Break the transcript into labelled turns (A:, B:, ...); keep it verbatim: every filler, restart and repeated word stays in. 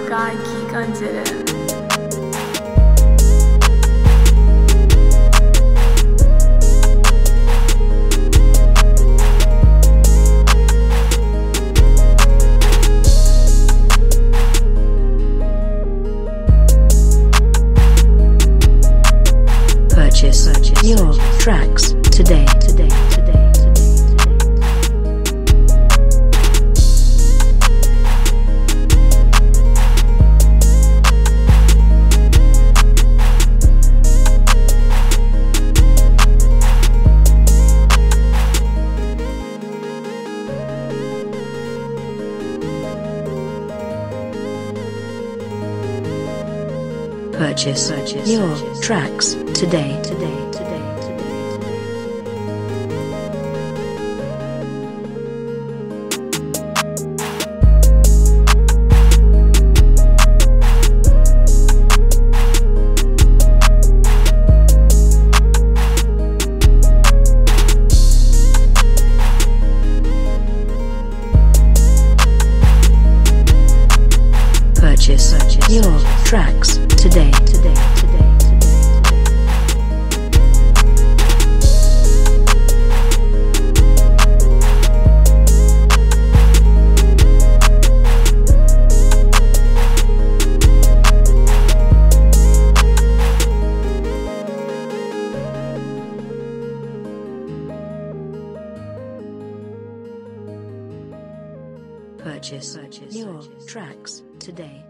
A: guy geekumdidit.
B: Purchase your tracks today, today, today, today, Purchase your tracks today, today, today, today, Purchase your tracks today, today, today, Purchase your tracks today.